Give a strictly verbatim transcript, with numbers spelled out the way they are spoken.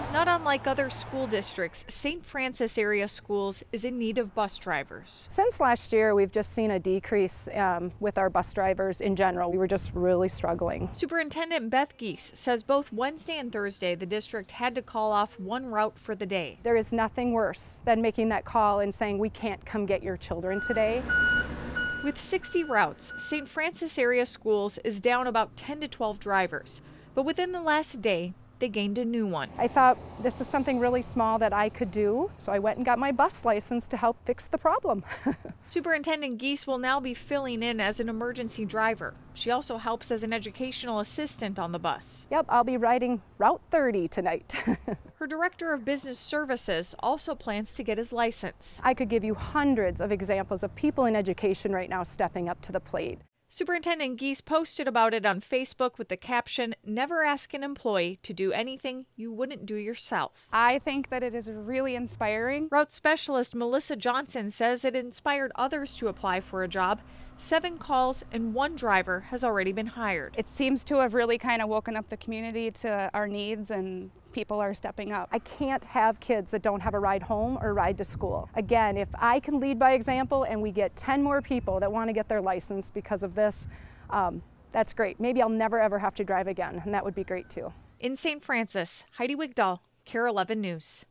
Not unlike other school districts, Saint Francis area schools is in need of bus drivers. Since last year, we've just seen a decrease um, with our bus drivers in general. We were just really struggling. Superintendent Beth Geese says both Wednesday and Thursday the district had to call off one route for the day. There is nothing worse than making that call and saying we can't come get your children today. With sixty routes, Saint Francis area schools is down about ten to twelve drivers, but within the last day, they gained a new one. I thought this is something really small that I could do, so I went and got my bus license to help fix the problem. Superintendent Geese will now be filling in as an emergency driver. She also helps as an educational assistant on the bus. Yep, I'll be riding Route thirty tonight. Her director of business services also plans to get his license. I could give you hundreds of examples of people in education right now stepping up to the plate. Superintendent Geese posted about it on Facebook with the caption, "Never ask an employee to do anything you wouldn't do yourself." I think that it is really inspiring. Route specialist Melissa Johnson says it inspired others to apply for a job. Seven calls and one driver has already been hired. It seems to have really kind of woken up the community to our needs, and people are stepping up. I can't have kids that don't have a ride home or ride to school. Again, if I can lead by example and we get ten more people that want to get their license because of this, um, that's great. Maybe I'll never ever have to drive again, and that would be great too. In Saint Francis, Heidi Wigdahl, KARE eleven News.